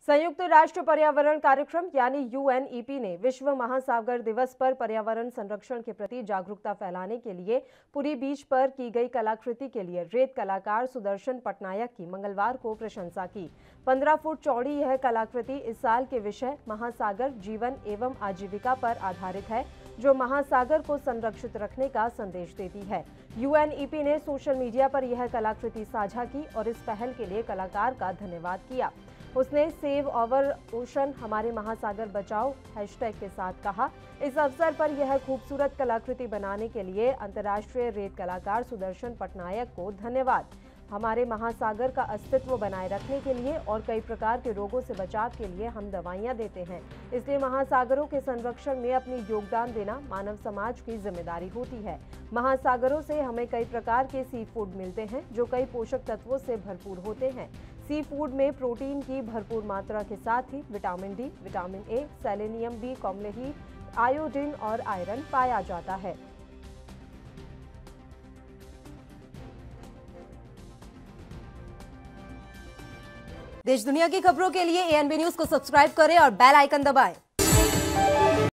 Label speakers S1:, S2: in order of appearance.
S1: संयुक्त राष्ट्र पर्यावरण कार्यक्रम यानी यूएनईपी ने विश्व महासागर दिवस पर पर्यावरण संरक्षण के प्रति जागरूकता फैलाने के लिए पुरी बीच पर की गई कलाकृति के लिए रेत कलाकार सुदर्शन पटनायक की मंगलवार को प्रशंसा की। 15 फुट चौड़ी यह कलाकृति इस साल के विषय महासागर जीवन एवं आजीविका पर आधारित है, जो महासागर को संरक्षित रखने का संदेश देती है। यूएनईपी ने सोशल मीडिया पर यह कलाकृति साझा की और इस पहल के लिए कलाकार का धन्यवाद किया। उसने सेव आवर ओशन हमारे महासागर बचाओ हैशटैग के साथ कहा। इस अवसर पर यह खूबसूरत कलाकृति बनाने के लिए अंतर्राष्ट्रीय रेत कलाकार सुदर्शन पटनायक को धन्यवाद। हमारे महासागर का अस्तित्व बनाए रखने के लिए और कई प्रकार के रोगों से बचाव के लिए हम दवाइयां देते हैं, इसलिए महासागरों के संरक्षण में अपनी योगदान देना मानव समाज की जिम्मेदारी होती है। महासागरों से हमें कई प्रकार के सी फूड मिलते हैं, जो कई पोषक तत्वों से भरपूर होते हैं। सी फूड में प्रोटीन की भरपूर मात्रा के साथ ही vitamin D, vitamin A, selenium, B complex, iodine और आयरन पाया जाता है।
S2: देश दुनिया की खबरों के लिए एएनबी न्यूज को सब्सक्राइब करें और बेल आइकन दबाएं।